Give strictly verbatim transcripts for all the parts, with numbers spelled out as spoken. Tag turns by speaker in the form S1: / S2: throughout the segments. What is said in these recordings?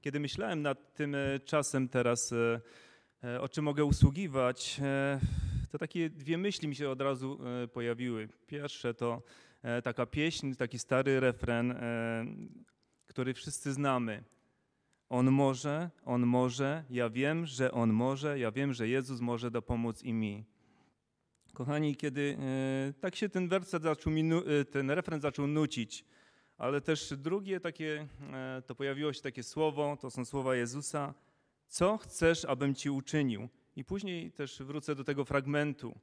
S1: Kiedy myślałem nad tym czasem teraz, o czym mogę usługiwać, to takie dwie myśli mi się od razu pojawiły. Pierwsze to taka pieśń, taki stary refren, który wszyscy znamy. On może, On może, ja wiem, że On może, ja wiem, że Jezus może dopomóc i mi. Kochani, kiedy tak się ten werset zaczął, ten refren zaczął nucić, ale też drugie takie, to pojawiło się takie słowo, to są słowa Jezusa, co chcesz, abym ci uczynił? I później też wrócę do tego fragmentu.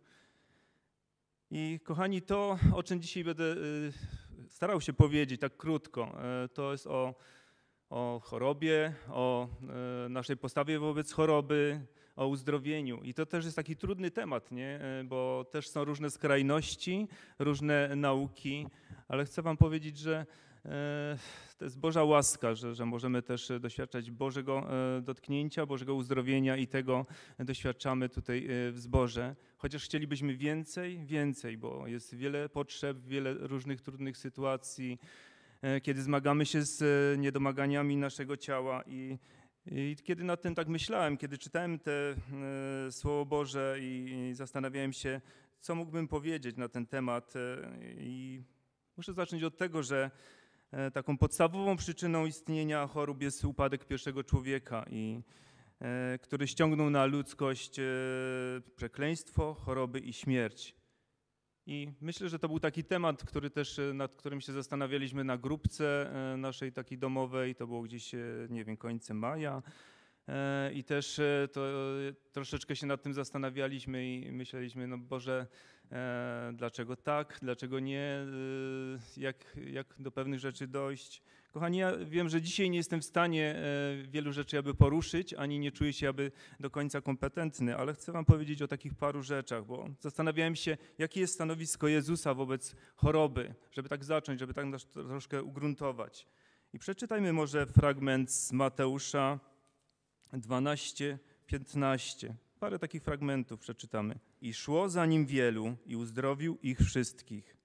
S1: I kochani, to, o czym dzisiaj będę starał się powiedzieć tak krótko, to jest o, o chorobie, o naszej postawie wobec choroby, o uzdrowieniu. I to też jest taki trudny temat, nie? Bo też są różne skrajności, różne nauki, ale chcę wam powiedzieć, że to jest Boża łaska, że, że możemy też doświadczać Bożego dotknięcia, Bożego uzdrowienia i tego doświadczamy tutaj w zborze. Chociaż chcielibyśmy więcej, więcej, bo jest wiele potrzeb, wiele różnych trudnych sytuacji, kiedy zmagamy się z niedomaganiami naszego ciała i I kiedy nad tym tak myślałem, kiedy czytałem te Słowo Boże i zastanawiałem się, co mógłbym powiedzieć na ten temat, i muszę zacząć od tego, że taką podstawową przyczyną istnienia chorób jest upadek pierwszego człowieka, i, który ściągnął na ludzkość przekleństwo, choroby i śmierć. I myślę, że to był taki temat, który też, nad którym się zastanawialiśmy na grupce naszej takiej domowej. To było gdzieś, nie wiem, końcem maja. I też to troszeczkę się nad tym zastanawialiśmy i myśleliśmy, no Boże, dlaczego tak, dlaczego nie, jak, jak do pewnych rzeczy dojść. Kochani, ja wiem, że dzisiaj nie jestem w stanie wielu rzeczy aby poruszyć, ani nie czuję się aby do końca kompetentny, ale chcę wam powiedzieć o takich paru rzeczach, bo zastanawiałem się, jakie jest stanowisko Jezusa wobec choroby, żeby tak zacząć, żeby tak nas troszkę ugruntować. I przeczytajmy może fragment z Mateusza dwanaście, piętnaście. Parę takich fragmentów przeczytamy. I szło za nim wielu i uzdrowił ich wszystkich.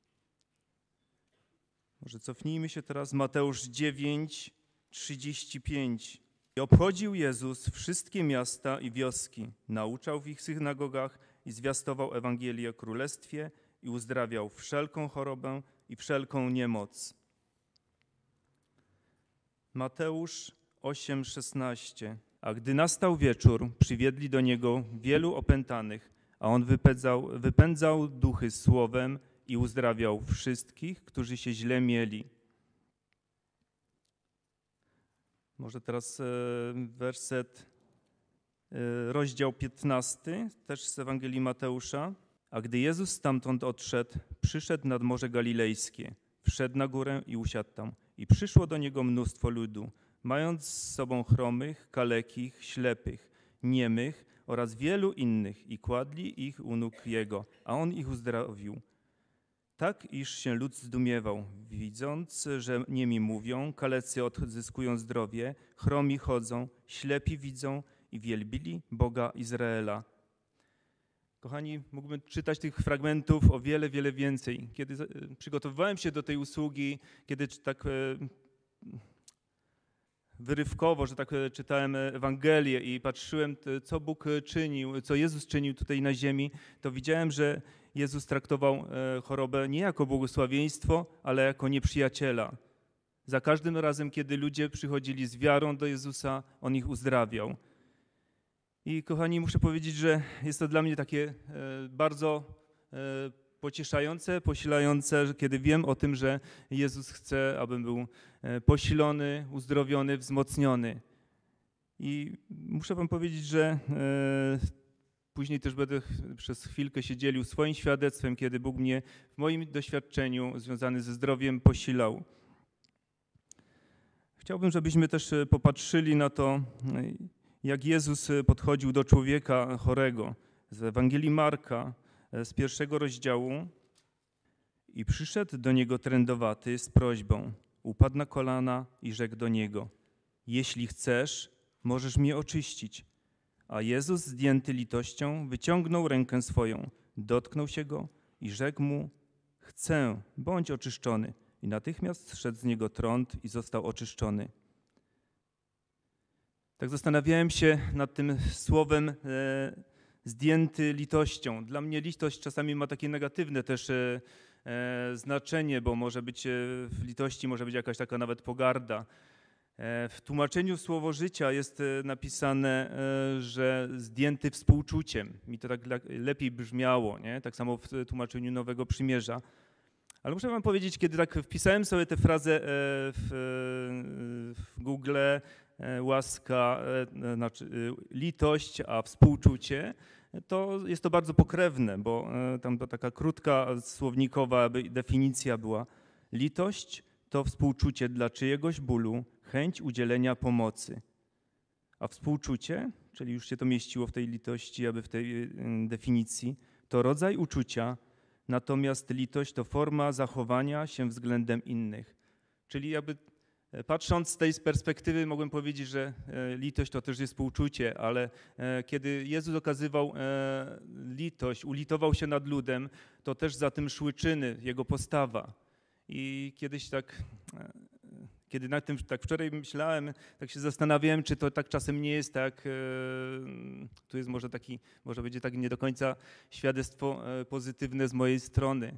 S1: Może cofnijmy się teraz, Mateusz dziewięć, trzydzieści pięć. I obchodził Jezus wszystkie miasta i wioski, nauczał w ich synagogach i zwiastował Ewangelię o Królestwie i uzdrawiał wszelką chorobę i wszelką niemoc. Mateusz osiem, szesnaście. A gdy nastał wieczór, przywiedli do niego wielu opętanych, a on wypędzał, wypędzał duchy słowem i uzdrawiał wszystkich, którzy się źle mieli. Może teraz werset, rozdział piętnasty, też z Ewangelii Mateusza. A gdy Jezus stamtąd odszedł, przyszedł nad Morze Galilejskie, wszedł na górę i usiadł tam. I przyszło do niego mnóstwo ludu, mając z sobą chromych, kalekich, ślepych, niemych oraz wielu innych i kładli ich u nóg Jego, a On ich uzdrowił. Tak, iż się lud zdumiewał, widząc, że niemi mówią, kalecy odzyskują zdrowie, chromi chodzą, ślepi widzą i wielbili Boga Izraela. Kochani, mógłbym czytać tych fragmentów o wiele, wiele więcej. Kiedy przygotowywałem się do tej usługi, kiedy tak wyrywkowo, że tak czytałem Ewangelię i patrzyłem, co Bóg czynił, co Jezus czynił tutaj na ziemi, to widziałem, że Jezus traktował chorobę nie jako błogosławieństwo, ale jako nieprzyjaciela. Za każdym razem, kiedy ludzie przychodzili z wiarą do Jezusa, On ich uzdrawiał. I kochani, muszę powiedzieć, że jest to dla mnie takie bardzo pocieszające, posilające, kiedy wiem o tym, że Jezus chce, abym był posilony, uzdrowiony, wzmocniony. I muszę wam powiedzieć, że później też będę przez chwilkę się dzielił swoim świadectwem, kiedy Bóg mnie w moim doświadczeniu związanym ze zdrowiem posilał. Chciałbym, żebyśmy też popatrzyli na to, jak Jezus podchodził do człowieka chorego. Z Ewangelii Marka, z pierwszego rozdziału. I przyszedł do niego trędowaty z prośbą. Upadł na kolana i rzekł do niego: jeśli chcesz, możesz mnie oczyścić. A Jezus, zdjęty litością, wyciągnął rękę swoją, dotknął się go i rzekł mu: chcę, bądź oczyszczony. I natychmiast zszedł z niego trąd i został oczyszczony. Tak zastanawiałem się nad tym słowem e, zdjęty litością. Dla mnie litość czasami ma takie negatywne też e, e, znaczenie, bo może być e, w litości może być jakaś taka nawet pogarda. E, w tłumaczeniu Słowo Życia jest e, napisane, e, że zdjęty współczuciem. Mi to tak le- lepiej brzmiało, nie? Tak samo w tłumaczeniu Nowego Przymierza. Ale muszę wam powiedzieć, kiedy tak wpisałem sobie tę frazę e, w, w Google, e, łaska, e, znaczy e, litość, a współczucie, to jest to bardzo pokrewne, bo e, tam to taka krótka słownikowa aby definicja była. Litość to współczucie dla czyjegoś bólu, chęć udzielenia pomocy. A współczucie, czyli już się to mieściło w tej litości, aby w tej e, definicji, to rodzaj uczucia, natomiast litość to forma zachowania się względem innych. Czyli jakby patrząc z tej perspektywy mogłem powiedzieć, że litość to też jest współczucie, ale kiedy Jezus okazywał litość, ulitował się nad ludem, to też za tym szły czyny, Jego postawa. I kiedyś tak, kiedy nad tym tak wczoraj myślałem, tak się zastanawiałem, czy to tak czasem nie jest tak, tu jest może taki, może będzie tak nie do końca świadectwo pozytywne z mojej strony,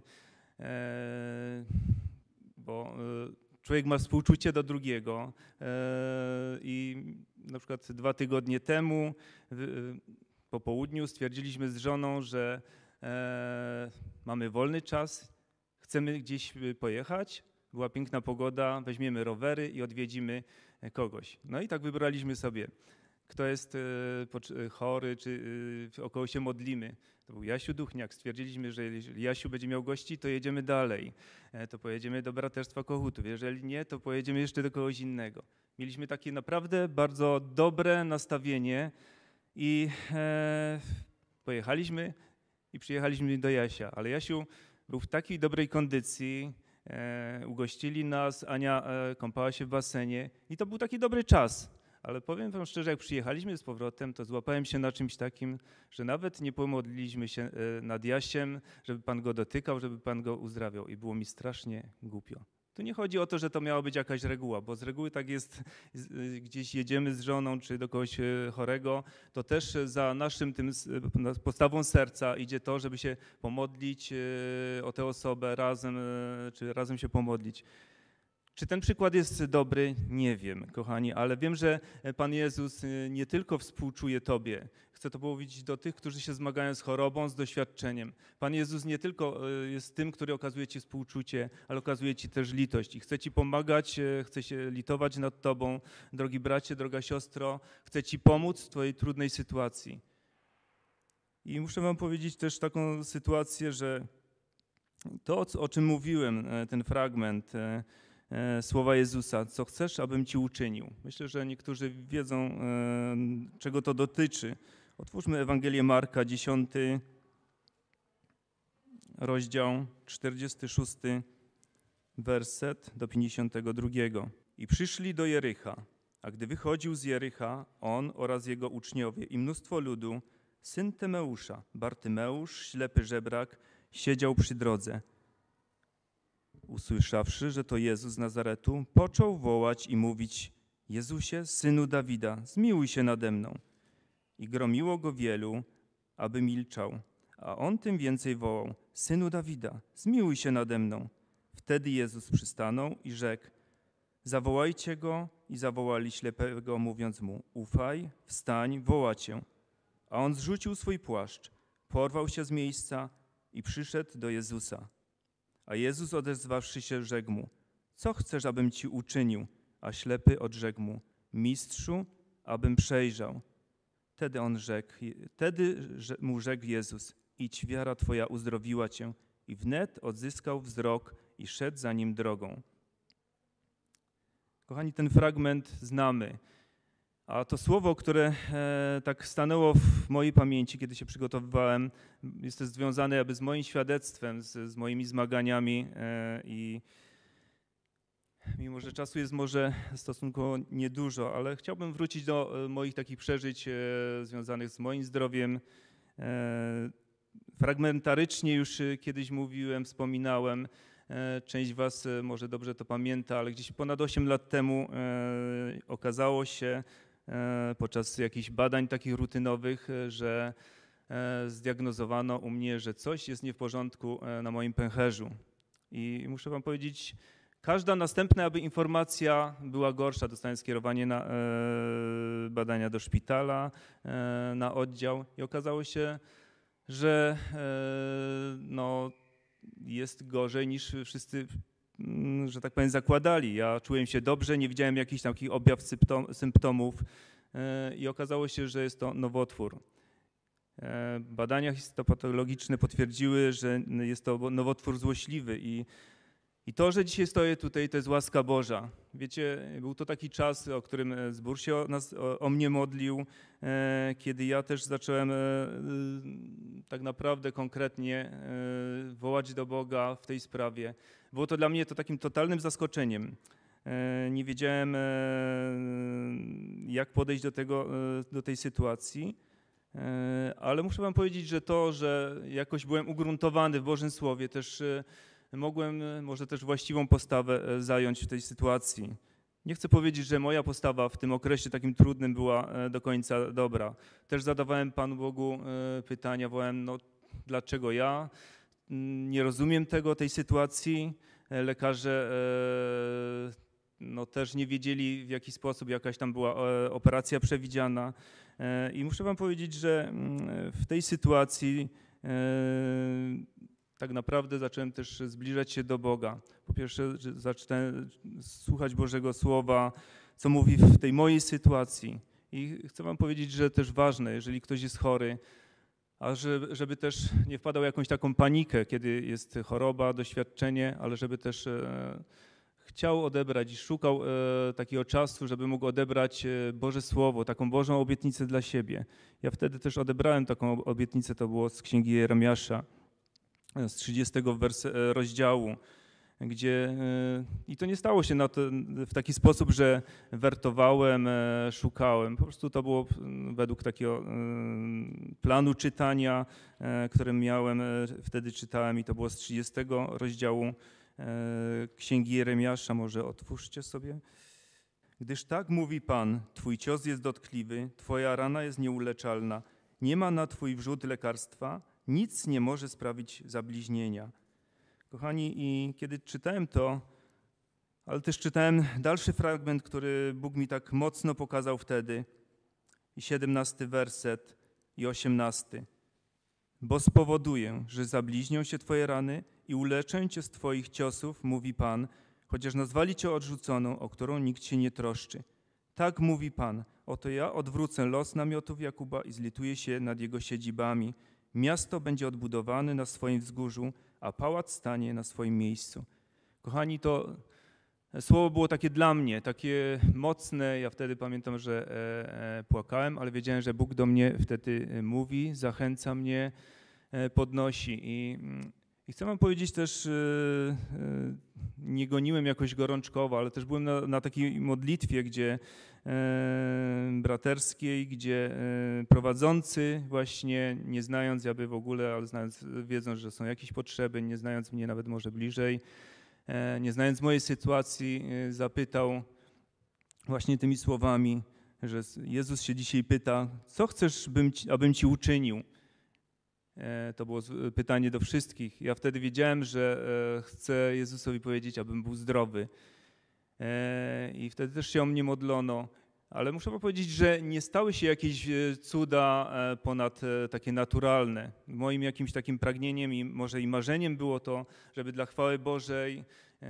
S1: bo człowiek ma współczucie do drugiego i na przykład dwa tygodnie temu po południu stwierdziliśmy z żoną, że mamy wolny czas, chcemy gdzieś pojechać, była piękna pogoda, weźmiemy rowery i odwiedzimy kogoś. No i tak wybraliśmy sobie, kto jest chory, czy o kogo się modlimy. To był Jasiu Duchniak. Stwierdziliśmy, że jeżeli Jasiu będzie miał gości, to jedziemy dalej. To pojedziemy do Braterstwa Kohutów. Jeżeli nie, to pojedziemy jeszcze do kogoś innego. Mieliśmy takie naprawdę bardzo dobre nastawienie i e, pojechaliśmy i przyjechaliśmy do Jasia. Ale Jasiu był w takiej dobrej kondycji, e, ugościli nas, Ania e, kąpała się w basenie i to był taki dobry czas. Ale powiem wam szczerze, jak przyjechaliśmy z powrotem, to złapałem się na czymś takim, że nawet nie pomodliliśmy się nad Jasiem, żeby Pan go dotykał, żeby Pan go uzdrawiał. I było mi strasznie głupio. Tu nie chodzi o to, że to miała być jakaś reguła, bo z reguły tak jest, gdzieś jedziemy z żoną czy do kogoś chorego, to też za naszym tym postawą serca idzie to, żeby się pomodlić o tę osobę razem, czy razem się pomodlić. Czy ten przykład jest dobry? Nie wiem, kochani, ale wiem, że Pan Jezus nie tylko współczuje Tobie. Chcę to powiedzieć do tych, którzy się zmagają z chorobą, z doświadczeniem. Pan Jezus nie tylko jest tym, który okazuje Ci współczucie, ale okazuje Ci też litość i chce Ci pomagać, chce się litować nad Tobą, drogi bracie, droga siostro, chce Ci pomóc w Twojej trudnej sytuacji. I muszę Wam powiedzieć też taką sytuację, że to, o czym mówiłem, ten fragment, słowa Jezusa, co chcesz, abym Ci uczynił. Myślę, że niektórzy wiedzą, czego to dotyczy. Otwórzmy Ewangelię Marka, dziesiąty rozdział, czterdziesty szósty werset do pięćdziesiątego drugiego. I przyszli do Jericha, a gdy wychodził z Jericha, on oraz jego uczniowie i mnóstwo ludu, syn Tymeusza, Bartymeusz, ślepy żebrak, siedział przy drodze. Usłyszawszy, że to Jezus z Nazaretu, począł wołać i mówić: Jezusie, synu Dawida, zmiłuj się nade mną. I gromiło go wielu, aby milczał. A on tym więcej wołał: Synu Dawida, zmiłuj się nade mną. Wtedy Jezus przystanął i rzekł: Zawołajcie go. I zawołali ślepego, mówiąc mu: Ufaj, wstań, woła cię. A on zrzucił swój płaszcz, porwał się z miejsca i przyszedł do Jezusa. A Jezus odezwawszy się, rzekł mu: Co chcesz, abym ci uczynił? A ślepy odrzekł mu: Mistrzu, abym przejrzał. Wtedy on rzekł, wtedy mu rzekł Jezus: Idź, wiara twoja uzdrowiła cię. I wnet odzyskał wzrok i szedł za nim drogą. Kochani, ten fragment znamy. A to słowo, które e, tak stanęło w mojej pamięci, kiedy się przygotowywałem, jest to związane jakby z moim świadectwem, z, z moimi zmaganiami e, i mimo, że czasu jest może stosunkowo niedużo, ale chciałbym wrócić do e, moich takich przeżyć e, związanych z moim zdrowiem. E, fragmentarycznie już kiedyś mówiłem, wspominałem, e, część was może dobrze to pamięta, ale gdzieś ponad osiem lat temu e, okazało się, podczas jakichś badań takich rutynowych, że zdiagnozowano u mnie, że coś jest nie w porządku na moim pęcherzu. I muszę wam powiedzieć, każda następna aby informacja była gorsza. Dostałem skierowanie na badania do szpitala, na oddział i okazało się, że no, jest gorzej niż wszyscy, że tak powiem, zakładali. Ja czułem się dobrze, nie widziałem jakichś takich objaw symptomów i okazało się, że jest to nowotwór. Badania histopatologiczne potwierdziły, że jest to nowotwór złośliwy i, i to, że dzisiaj stoję tutaj, to jest łaska Boża. Wiecie, był to taki czas, o którym zbór się o, nas, o, o mnie modlił, kiedy ja też zacząłem tak naprawdę konkretnie wołać do Boga w tej sprawie. Było to dla mnie to takim totalnym zaskoczeniem. Nie wiedziałem, jak podejść do tego, do tej sytuacji. Ale muszę wam powiedzieć, że to, że jakoś byłem ugruntowany w Bożym Słowie, też mogłem może też właściwą postawę zająć w tej sytuacji. Nie chcę powiedzieć, że moja postawa w tym okresie takim trudnym była do końca dobra. Też zadawałem Panu Bogu pytania, wołałem, no dlaczego ja? Nie rozumiem tego, tej sytuacji. Lekarze no, też nie wiedzieli, w jaki sposób jakaś tam była operacja przewidziana. I muszę wam powiedzieć, że w tej sytuacji tak naprawdę zacząłem też zbliżać się do Boga. Po pierwsze, zacząłem słuchać Bożego Słowa, co mówi w tej mojej sytuacji. I chcę wam powiedzieć, że też ważne, jeżeli ktoś jest chory, a żeby, żeby też nie wpadał w jakąś taką panikę, kiedy jest choroba, doświadczenie, ale żeby też chciał odebrać i szukał e, takiego czasu, żeby mógł odebrać Boże Słowo, taką Bożą obietnicę dla siebie. Ja wtedy też odebrałem taką obietnicę, to było z Księgi Jeremiasza, z trzydziestego werse, rozdziału, gdzie e, i to nie stało się na to, w taki sposób, że wertowałem, e, szukałem. Po prostu to było według takiego e, planu czytania, e, którym miałem, e, wtedy czytałem i to było z trzydziestego rozdziału Księgi Jeremiasza, może otwórzcie sobie. Gdyż tak mówi Pan, Twój cios jest dotkliwy, Twoja rana jest nieuleczalna, nie ma na Twój wrzód lekarstwa, nic nie może sprawić zabliźnienia. Kochani, i kiedy czytałem to, ale też czytałem dalszy fragment, który Bóg mi tak mocno pokazał wtedy, i siedemnasty werset i osiemnasty. Bo spowoduję, że zabliźnią się Twoje rany i uleczę Cię z Twoich ciosów, mówi Pan, chociaż nazwali Cię odrzuconą, o którą nikt się nie troszczy. Tak mówi Pan, oto ja odwrócę los namiotów Jakuba i zlituję się nad jego siedzibami. Miasto będzie odbudowane na swoim wzgórzu, a pałac stanie na swoim miejscu. Kochani, to słowo było takie dla mnie, takie mocne. Ja wtedy pamiętam, że e, e, płakałem, ale wiedziałem, że Bóg do mnie wtedy mówi, zachęca mnie, e, podnosi. I, i chcę wam powiedzieć też, e, e, nie goniłem jakoś gorączkowo, ale też byłem na, na takiej modlitwie, gdzie e, braterskiej, gdzie e, prowadzący właśnie, nie znając ja by w ogóle, ale znając, wiedząc, że są jakieś potrzeby, nie znając mnie nawet może bliżej, nie znając mojej sytuacji, zapytał właśnie tymi słowami, że Jezus się dzisiaj pyta, co chcesz, bym ci, abym ci uczynił? To było pytanie do wszystkich. Ja wtedy wiedziałem, że chcę Jezusowi powiedzieć, abym był zdrowy. I wtedy też się o mnie modlono. Ale muszę powiedzieć, że nie stały się jakieś cuda ponad takie naturalne. Moim jakimś takim pragnieniem i może i marzeniem było to, żeby dla chwały Bożej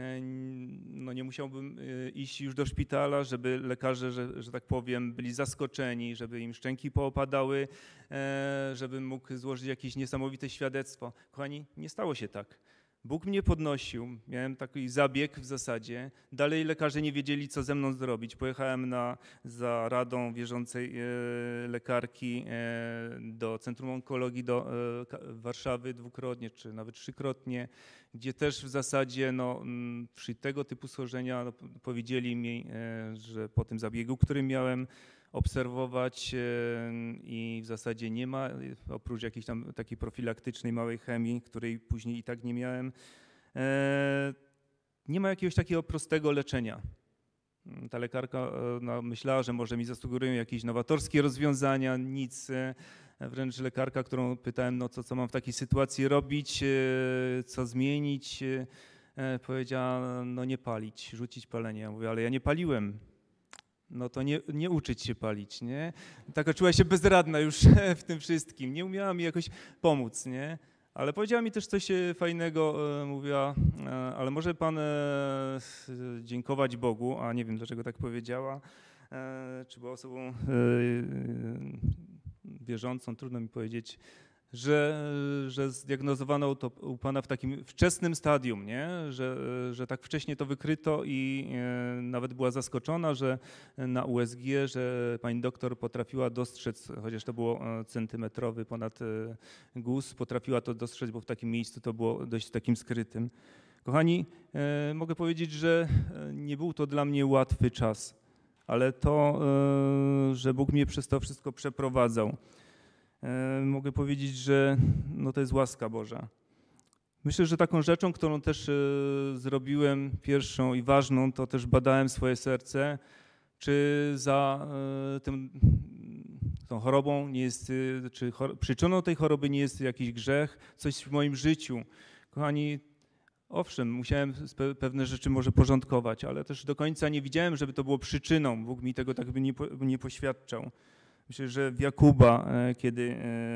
S1: no nie musiałbym iść już do szpitala, żeby lekarze, że, że tak powiem, byli zaskoczeni, żeby im szczęki poopadały, żebym mógł złożyć jakieś niesamowite świadectwo. Kochani, nie stało się tak. Bóg mnie podnosił, miałem taki zabieg w zasadzie. Dalej lekarze nie wiedzieli, co ze mną zrobić. Pojechałem na, za radą wierzącej e, lekarki e, do Centrum Onkologii do e, Warszawy dwukrotnie, czy nawet trzykrotnie, gdzie też w zasadzie no, przy tego typu schorzenia no, powiedzieli mi, e, że po tym zabiegu, który miałem obserwować i w zasadzie nie ma, oprócz jakiejś tam takiej profilaktycznej małej chemii, której później i tak nie miałem, nie ma jakiegoś takiego prostego leczenia. Ta lekarka no, myślała, że może mi zasugerują jakieś nowatorskie rozwiązania, nic. Wręcz lekarka, którą pytałem, no co, co mam w takiej sytuacji robić, co zmienić, powiedziała, no nie palić, rzucić palenie. Ja mówię, ale ja nie paliłem. No to nie, nie uczyć się palić, nie? Taka czuła się bezradna już w tym wszystkim, nie umiała mi jakoś pomóc, nie? Ale powiedziała mi też coś fajnego, mówiła, ale może pan dziękować Bogu, a nie wiem dlaczego tak powiedziała, czy była osobą wierzącą, trudno mi powiedzieć, że, że zdiagnozowano to u pana w takim wczesnym stadium, nie? Że, że tak wcześnie to wykryto i nawet była zaskoczona, że na U S G, że pani doktor potrafiła dostrzec, chociaż to było centymetrowy ponad guz, potrafiła to dostrzec, bo w takim miejscu to było dość takim skrytym. Kochani, mogę powiedzieć, że nie był to dla mnie łatwy czas, ale to, że Bóg mnie przez to wszystko przeprowadzał. Mogę powiedzieć, że no to jest łaska Boża. Myślę, że taką rzeczą, którą też zrobiłem pierwszą i ważną, to też badałem swoje serce, czy za tym, tą chorobą nie jest, czy chor- przyczyną tej choroby nie jest jakiś grzech, coś w moim życiu. Kochani, owszem, musiałem pewne rzeczy może porządkować, ale też do końca nie widziałem, żeby to było przyczyną. Bóg mi tego tak by nie, nie poświadczał. Myślę, że w Jakuba, kiedy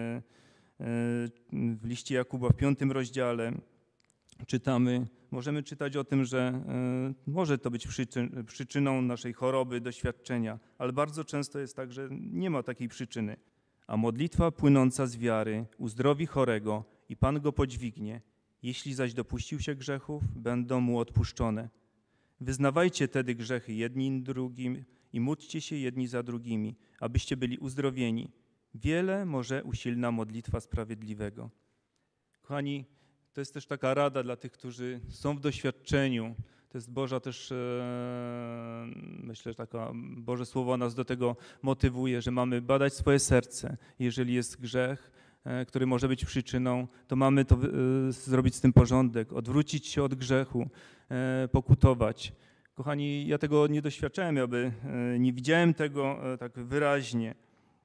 S1: w liście Jakuba w piątym rozdziale czytamy, możemy czytać o tym, że może to być przyczyną naszej choroby, doświadczenia, ale bardzo często jest tak, że nie ma takiej przyczyny. A modlitwa płynąca z wiary uzdrowi chorego i Pan go podźwignie. Jeśli zaś dopuścił się grzechów, będą mu odpuszczone. Wyznawajcie tedy grzechy jedni drugim i módlcie się jedni za drugimi, abyście byli uzdrowieni. Wiele może usilna modlitwa sprawiedliwego. Kochani, to jest też taka rada dla tych, którzy są w doświadczeniu. To jest Boża też, e, myślę, że taka Boże Słowo nas do tego motywuje, że mamy badać swoje serce. Jeżeli jest grzech, e, który może być przyczyną, to mamy to e, zrobić z tym porządek, odwrócić się od grzechu, e, pokutować. Kochani, ja tego nie doświadczałem, ja by, e, nie widziałem tego e, tak wyraźnie.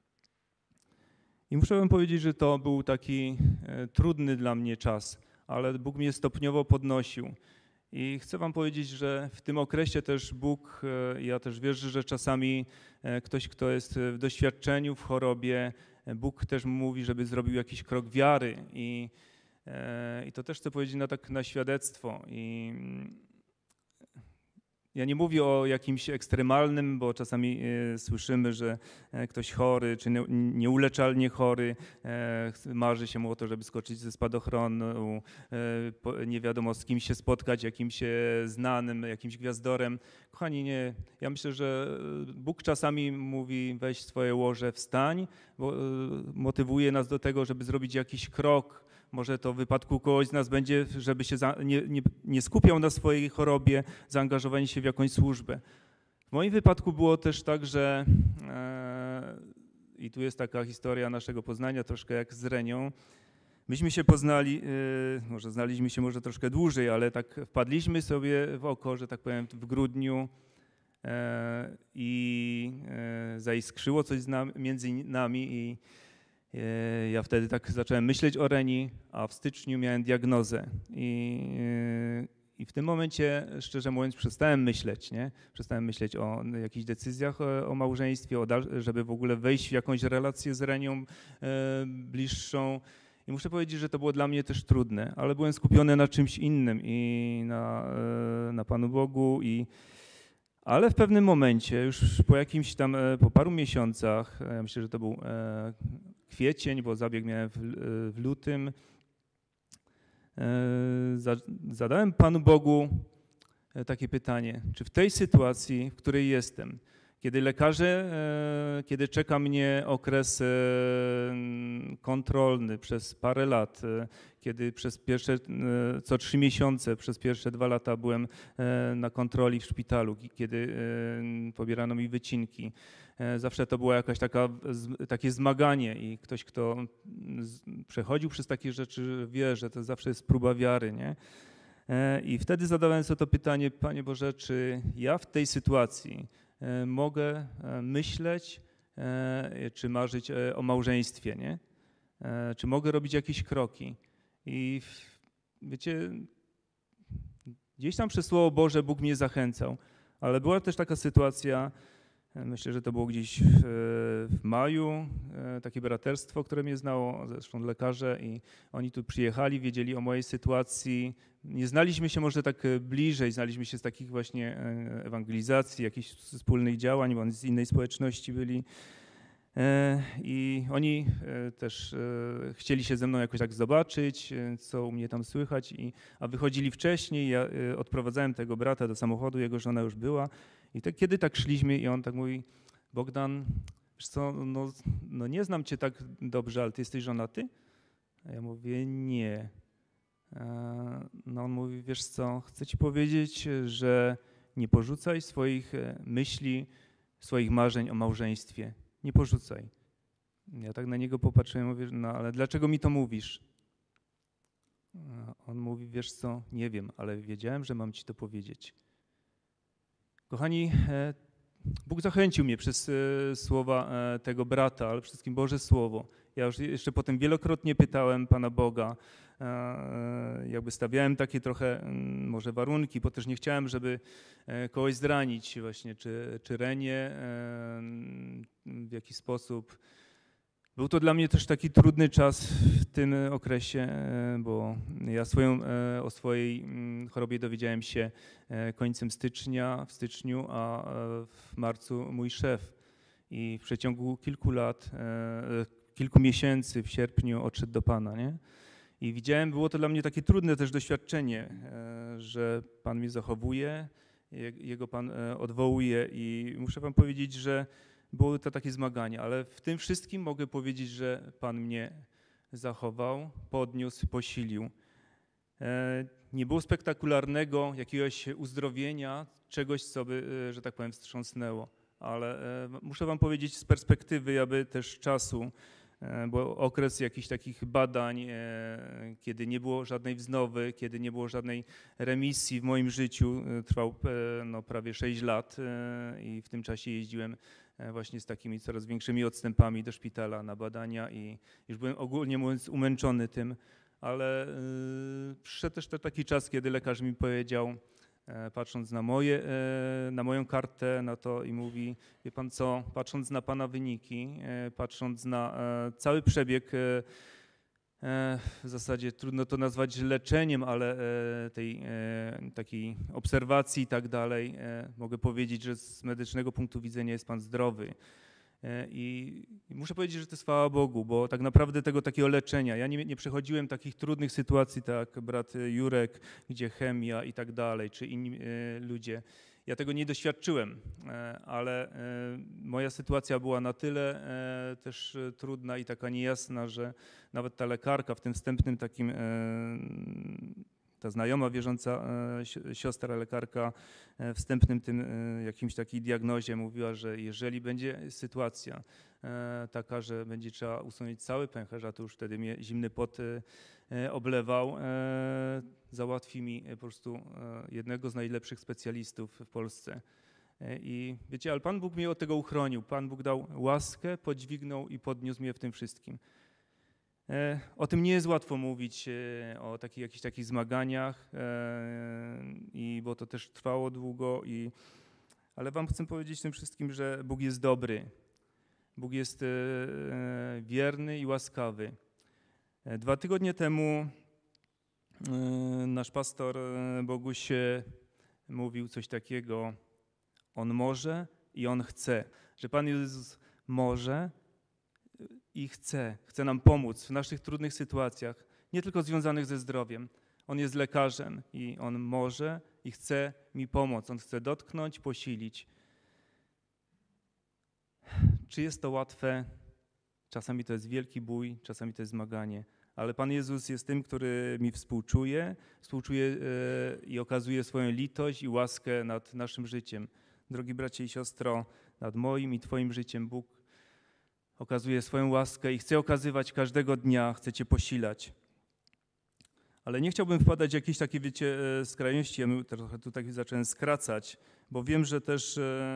S1: I muszę wam powiedzieć, że to był taki e, trudny dla mnie czas, ale Bóg mnie stopniowo podnosił. I chcę wam powiedzieć, że w tym okresie też Bóg, ja też wierzę, że czasami ktoś, kto jest w doświadczeniu, w chorobie, Bóg też mówi, żeby zrobił jakiś krok wiary. I, i to też chcę powiedzieć na, tak, na świadectwo. I ja nie mówię o jakimś ekstremalnym, bo czasami e, słyszymy, że e, ktoś chory, czy nie, nieuleczalnie chory, e, marzy się mu o to, żeby skoczyć ze spadochronu, e, po, nie wiadomo z kim się spotkać, jakimś znanym, jakimś gwiazdorem. Kochani, nie. Ja myślę, że Bóg czasami mówi weź swoje łoże, wstań, bo e, motywuje nas do tego, żeby zrobić jakiś krok. Może to w wypadku kogoś z nas będzie, żeby się za, nie, nie, nie skupiał na swojej chorobie, zaangażowanie się w jakąś służbę. W moim wypadku było też tak, że e, i tu jest taka historia naszego poznania, troszkę jak z Renią. Myśmy się poznali, e, może znaliśmy się może troszkę dłużej, ale tak wpadliśmy sobie w oko, że tak powiem, w grudniu e, i e, zaiskrzyło coś z nam, między nami i ja wtedy tak zacząłem myśleć o Reni, a w styczniu miałem diagnozę i, i w tym momencie, szczerze mówiąc, przestałem myśleć, nie? Przestałem myśleć o jakichś decyzjach o, o małżeństwie, o żeby w ogóle wejść w jakąś relację z Renią e, bliższą. I muszę powiedzieć, że to było dla mnie też trudne, ale byłem skupiony na czymś innym i na, e, na Panu Bogu i ale w pewnym momencie, już po jakimś tam, po paru miesiącach, ja myślę, że to był kwiecień, bo zabieg miałem w, w lutym, zadałem Panu Bogu takie pytanie, czy w tej sytuacji, w której jestem, kiedy lekarze, kiedy czeka mnie okres kontrolny przez parę lat, kiedy przez pierwsze, co trzy miesiące, przez pierwsze dwa lata byłem na kontroli w szpitalu, kiedy pobierano mi wycinki. Zawsze to było jakaś taka, takie zmaganie i ktoś, kto przechodził przez takie rzeczy, wie, że to zawsze jest próba wiary, nie? I wtedy zadałem sobie to pytanie: Panie Boże, czy ja w tej sytuacji mogę myśleć, czy marzyć o małżeństwie, nie? Czy mogę robić jakieś kroki? I wiecie, gdzieś tam przez Słowo Boże Bóg mnie zachęcał, ale była też taka sytuacja, myślę, że to było gdzieś w, w maju, takie braterstwo, które mnie znało, zresztą lekarze, i oni tu przyjechali, wiedzieli o mojej sytuacji. Nie znaliśmy się może tak bliżej, znaliśmy się z takich właśnie ewangelizacji, jakichś wspólnych działań, bo oni z innej społeczności byli. I oni też chcieli się ze mną jakoś tak zobaczyć, co u mnie tam słychać, i, a wychodzili wcześniej. Ja odprowadzałem tego brata do samochodu, jego żona już była. I tak, kiedy tak szliśmy, i on tak mówi: Bogdan, wiesz co, no, no nie znam cię tak dobrze, ale ty jesteś żonaty? A ja mówię: nie. No on mówi: wiesz co, chcę ci powiedzieć, że nie porzucaj swoich myśli, swoich marzeń o małżeństwie. Nie porzucaj. Ja tak na niego popatrzyłem, mówię: no ale dlaczego mi to mówisz? On mówi: wiesz co, nie wiem, ale wiedziałem, że mam ci to powiedzieć. Kochani, Bóg zachęcił mnie przez słowa tego brata, ale przede wszystkim Boże Słowo. Ja już jeszcze potem wielokrotnie pytałem Pana Boga, jakby stawiałem takie trochę może warunki, bo też nie chciałem, żeby kogoś zranić właśnie, czy, czy Renię w jakiś sposób. Był to dla mnie też taki trudny czas w tym okresie, bo ja swoją, o swojej chorobie dowiedziałem się końcem stycznia, w styczniu, a w marcu mój szef. I w przeciągu kilku lat, kilku miesięcy w sierpniu odszedł do Pana, nie? I widziałem, było to dla mnie takie trudne też doświadczenie, że Pan mnie zachowuje, Jego Pan odwołuje, i muszę wam powiedzieć, że było to takie zmaganie, ale w tym wszystkim mogę powiedzieć, że Pan mnie zachował, podniósł, posilił. Nie było spektakularnego jakiegoś uzdrowienia, czegoś, co by, że tak powiem, wstrząsnęło, ale muszę wam powiedzieć z perspektywy aby też czasu, bo okres jakichś takich badań, kiedy nie było żadnej wznowy, kiedy nie było żadnej remisji w moim życiu, trwał no, prawie sześć lat, i w tym czasie jeździłem właśnie z takimi coraz większymi odstępami do szpitala na badania, i już byłem ogólnie mówiąc umęczony tym, ale przyszedł też taki czas, kiedy lekarz mi powiedział, patrząc na, moje, na moją kartę, na to, i mówi: wie pan co, patrząc na pana wyniki, patrząc na cały przebieg, w zasadzie trudno to nazwać leczeniem, ale tej takiej obserwacji i tak dalej, mogę powiedzieć, że z medycznego punktu widzenia jest pan zdrowy. I muszę powiedzieć, że to jest chwała Bogu, bo tak naprawdę tego takiego leczenia, ja nie, nie przechodziłem takich trudnych sytuacji, tak brat Jurek, gdzie chemia i tak dalej, czy inni ludzie. Ja tego nie doświadczyłem, ale moja sytuacja była na tyle też trudna i taka niejasna, że nawet ta lekarka w tym wstępnym takim, ta znajoma wierząca siostra lekarka w wstępnym tym jakimś takiej diagnozie mówiła, że jeżeli będzie sytuacja taka, że będzie trzeba usunąć cały pęcherz, a to już wtedy mnie zimny pot oblewał, załatwi mi po prostu jednego z najlepszych specjalistów w Polsce. I wiecie, ale Pan Bóg mnie od tego uchronił. Pan Bóg dał łaskę, podźwignął i podniósł mnie w tym wszystkim. O tym nie jest łatwo mówić, o takich jakichś takich zmaganiach, i bo to też trwało długo, i, ale wam chcę powiedzieć tym wszystkim, że Bóg jest dobry. Bóg jest wierny i łaskawy. Dwa tygodnie temu nasz pastor Boguś mówił coś takiego: On może i On chce, że Pan Jezus może i chce, chce nam pomóc w naszych trudnych sytuacjach, nie tylko związanych ze zdrowiem. On jest lekarzem i On może i chce mi pomóc. On chce dotknąć, posilić. Czy jest to łatwe? Czasami to jest wielki bój, czasami to jest zmaganie, ale Pan Jezus jest tym, który mi współczuje, współczuje i okazuje swoją litość i łaskę nad naszym życiem. Drogi bracie i siostro, nad moim i Twoim życiem Bóg okazuje swoją łaskę i chce okazywać każdego dnia, chce Cię posilać. Ale nie chciałbym wpadać w jakieś takie, wiecie, skrajności. Ja trochę tutaj zacząłem skracać, bo wiem, że też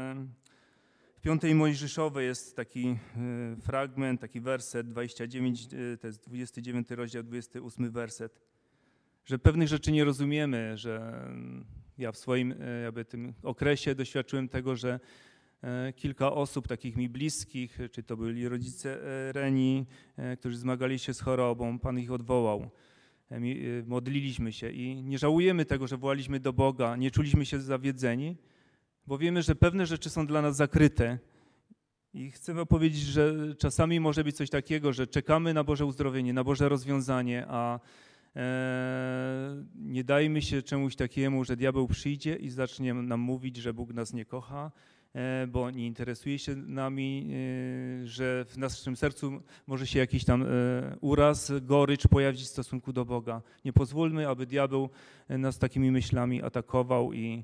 S1: w Piątej Mojżeszowej jest taki fragment, taki werset dwadzieścia dziewięć, to jest dwudziesty dziewiąty rozdział, dwudziesty ósmy werset, że pewnych rzeczy nie rozumiemy, że ja w swoim jakby tym okresie doświadczyłem tego, że kilka osób takich mi bliskich, czy to byli rodzice Reni, którzy zmagali się z chorobą, Pan ich odwołał. Modliliśmy się i nie żałujemy tego, że wołaliśmy do Boga, nie czuliśmy się zawiedzeni, bo wiemy, że pewne rzeczy są dla nas zakryte. I chcemy powiedzieć, że czasami może być coś takiego, że czekamy na Boże uzdrowienie, na Boże rozwiązanie, a e, nie dajmy się czemuś takiemu, że diabeł przyjdzie i zacznie nam mówić, że Bóg nas nie kocha, e, bo nie interesuje się nami, e, że w naszym sercu może się jakiś tam e, uraz, gorycz pojawić w stosunku do Boga. Nie pozwólmy, aby diabeł nas takimi myślami atakował i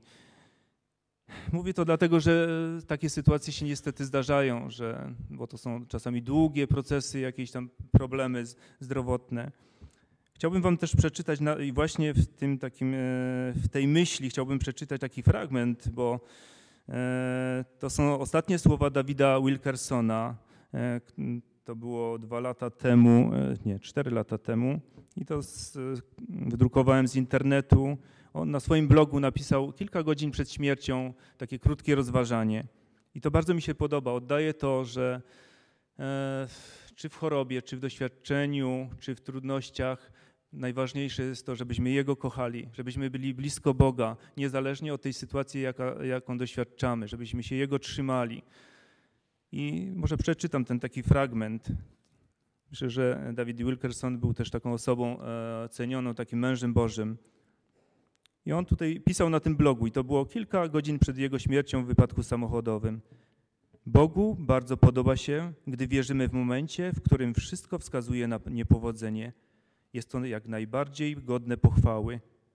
S1: mówię to dlatego, że takie sytuacje się niestety zdarzają, że, bo to są czasami długie procesy, jakieś tam problemy zdrowotne. Chciałbym wam też przeczytać na, i właśnie w tym takim, w tej myśli chciałbym przeczytać taki fragment, bo e, to są ostatnie słowa Davida Wilkersona. E, to było dwa lata temu, e, nie, cztery lata temu i to z, wydrukowałem z internetu. On na swoim blogu napisał kilka godzin przed śmiercią takie krótkie rozważanie. I to bardzo mi się podoba. Oddaje to, że e, czy w chorobie, czy w doświadczeniu, czy w trudnościach najważniejsze jest to, żebyśmy Jego kochali, żebyśmy byli blisko Boga, niezależnie od tej sytuacji, jaka, jaką doświadczamy, żebyśmy się Jego trzymali. I może przeczytam ten taki fragment. Myślę, że David Wilkerson był też taką osobą e, cenioną, takim mężem Bożym. I on tutaj pisał na tym blogu i to było kilka godzin przed jego śmiercią w wypadku samochodowym. Bogu bardzo podoba się, gdy wierzymy w momencie, w którym wszystko wskazuje na niepowodzenie. Jest to jak najbardziej godne pochwały.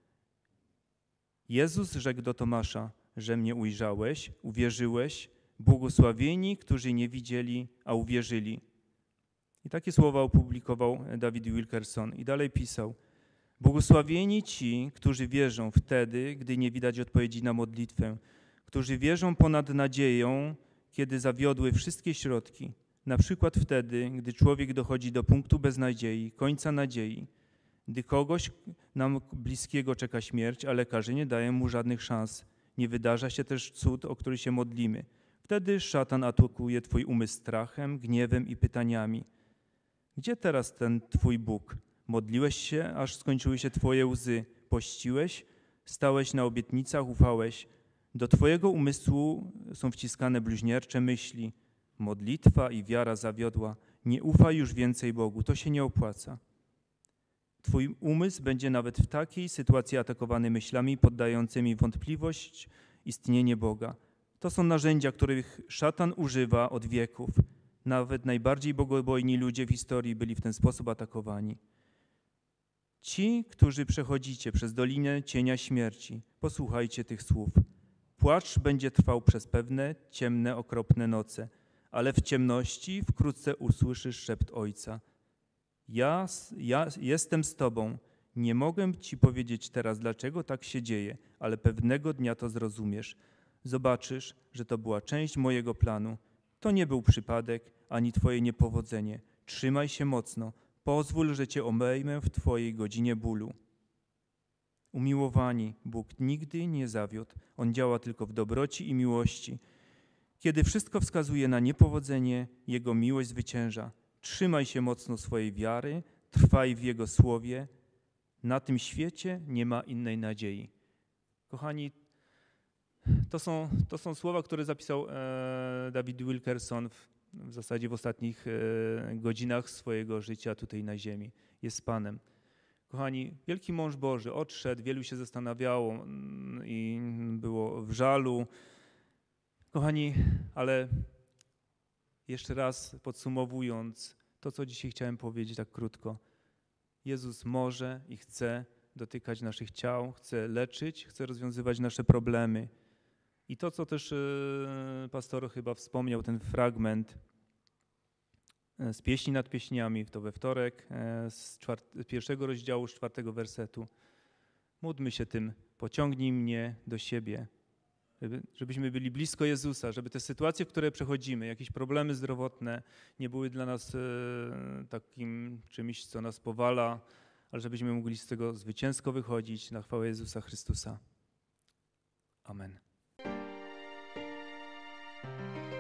S1: Jezus rzekł do Tomasza, że mnie ujrzałeś, uwierzyłeś, błogosławieni, którzy nie widzieli, a uwierzyli. I takie słowa opublikował David Wilkerson i dalej pisał. Błogosławieni ci, którzy wierzą wtedy, gdy nie widać odpowiedzi na modlitwę, którzy wierzą ponad nadzieją, kiedy zawiodły wszystkie środki, na przykład wtedy, gdy człowiek dochodzi do punktu beznadziei, końca nadziei, gdy kogoś nam bliskiego czeka śmierć, a lekarze nie dają mu żadnych szans. Nie wydarza się też cud, o który się modlimy. Wtedy szatan atakuje twój umysł strachem, gniewem i pytaniami. Gdzie teraz ten twój Bóg? Modliłeś się, aż skończyły się twoje łzy. Pościłeś, stałeś na obietnicach, ufałeś. Do twojego umysłu są wciskane bluźniercze myśli. Modlitwa i wiara zawiodła. Nie ufaj już więcej Bogu, to się nie opłaca. Twój umysł będzie nawet w takiej sytuacji atakowany myślami poddającymi wątpliwość istnienie Boga. To są narzędzia, których szatan używa od wieków. Nawet najbardziej bogobojni ludzie w historii byli w ten sposób atakowani. Ci, którzy przechodzicie przez dolinę cienia śmierci, posłuchajcie tych słów. Płacz będzie trwał przez pewne, ciemne, okropne noce, ale w ciemności wkrótce usłyszysz szept Ojca. Ja, ja jestem z tobą. Nie mogę ci powiedzieć teraz, dlaczego tak się dzieje, ale pewnego dnia to zrozumiesz. Zobaczysz, że to była część mojego planu. To nie był przypadek, ani twoje niepowodzenie. Trzymaj się mocno. Pozwól, że cię obejmę w twojej godzinie bólu. Umiłowani, Bóg nigdy nie zawiódł. On działa tylko w dobroci i miłości. Kiedy wszystko wskazuje na niepowodzenie, Jego miłość zwycięża. Trzymaj się mocno swojej wiary, trwaj w Jego słowie. Na tym świecie nie ma innej nadziei. Kochani, to są, to są słowa, które zapisał e, David Wilkerson w, w zasadzie w ostatnich e, godzinach swojego życia tutaj na ziemi. Jest z Panem. Kochani, wielki mąż Boży odszedł, wielu się zastanawiało i było w żalu. Kochani, ale jeszcze raz podsumowując to, co dzisiaj chciałem powiedzieć tak krótko. Jezus może i chce dotykać naszych ciał, chce leczyć, chce rozwiązywać nasze problemy. I to, co też pastor chyba wspomniał, ten fragment, z pieśni nad pieśniami, to we wtorek, z czwart- pierwszego rozdziału, z czwartego wersetu. Módlmy się tym, pociągnij mnie do siebie, żeby, żebyśmy byli blisko Jezusa, żeby te sytuacje, w które przechodzimy, jakieś problemy zdrowotne, nie były dla nas e, takim czymś, co nas powala, ale żebyśmy mogli z tego zwycięsko wychodzić na chwałę Jezusa Chrystusa. Amen.